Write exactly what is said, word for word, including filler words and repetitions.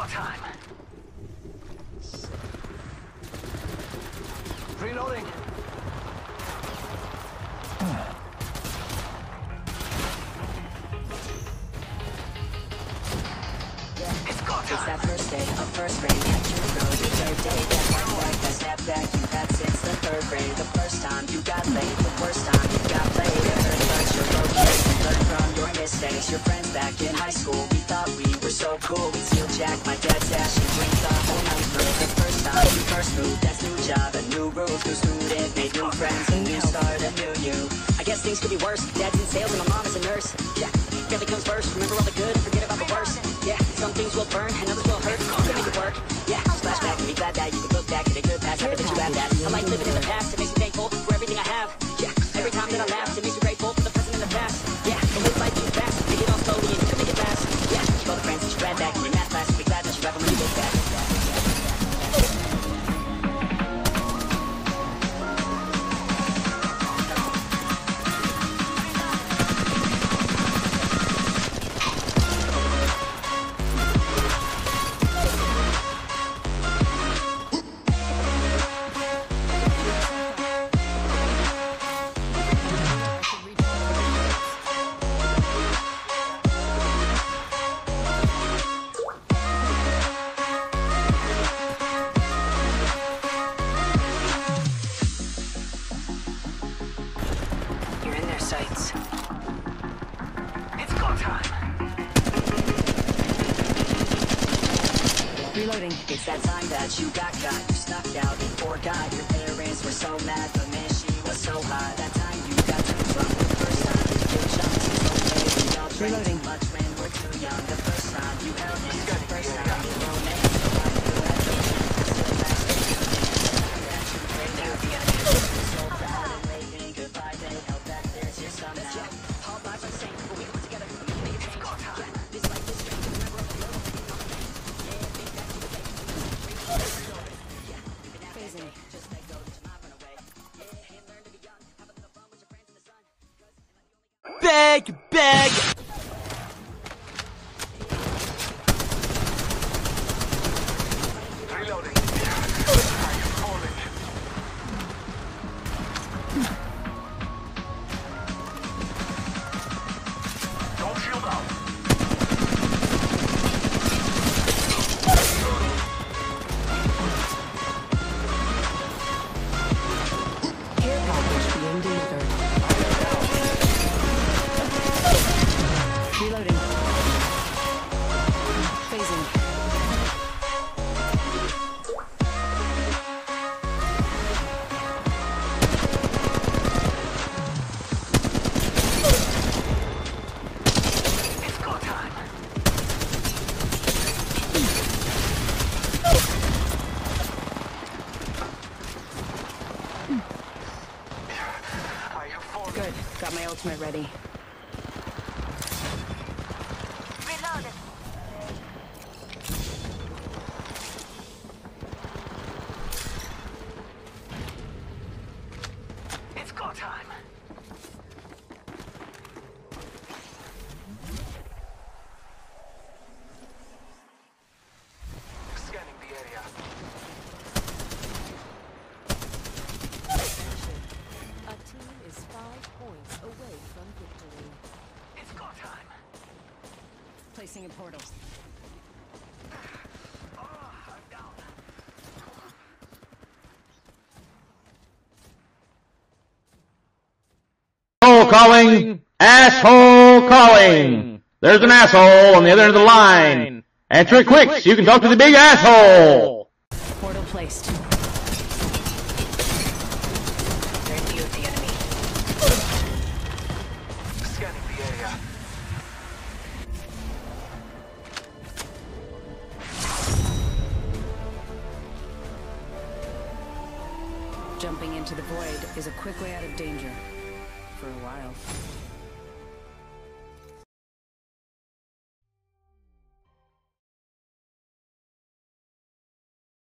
go time. Reloading. It's go time. It's that first day of first grade. At your road, the third day. That one like that snap back you had since the third grade. The first time you got laid, the worst time you got played. It hurt, but you're okay. You learn from your mistakes. Your friends back in high school, we thought we were so cool. We'd steal Jack, my dad's ass, and drink the whole night through. The first time you first moved, that's new job, a new roof, new student, made new friends, a new start, a new you. I guess things could be worse. Dad's in sales and my mom is a nurse. Yeah, family comes first. Remember all the good, forget about the worst. Yeah, some things will burn and others will hurt. You can make it work. Yeah, flashback and be glad that you can look back at a good past. Happy that you have that. I like living in the past. It makes me thankful for everything I have. Yeah, every time that I laugh, it makes me grateful for the present and the past. Yeah, so live life too fast. Take it all slowly and you can make it last. Yeah, keep all the friends that you had back in your math class. Be glad that you have them when you look back. Sights. It's go time. Reloading. It's that time that you got got. You snuck out and forgot. Your parents were so mad, but man, she was so hot. That time you got to drop the first time. You jumped so okay. We all drank too much when we're too young. The first time you held hands. The first time you romance. The one you had no chance to still last. That you prayed out the enemy. So proud and waving goodbye. They held back theirs here somehow. All lives are the same, but we come together. We can make it change. Yeah, this life is strange. Remember all the love. Yeah, think that's the way. Yeah, even after that day, just let go. Let your mind run away. Yeah, and learn to be young. Have a little fun with your friends in the sun. Beg, beg. Reloading. I'm falling. Don't shield out. Care package being delivered. Reloading. Phasing. It's go time. I have fallen. Good. Got my ultimate ready. Reloaded. It's go time. Scanning the area. A team is five points away from victory. It's go time. Placing a portal. Oh, I'm down. Asshole calling! Asshole calling! There's an asshole on the other end of the line. Answer it quick so you can talk to the big asshole! Portal placed. Turn to the enemy. Scanning the area. Jumping into the void is a quick way out of danger. For a while.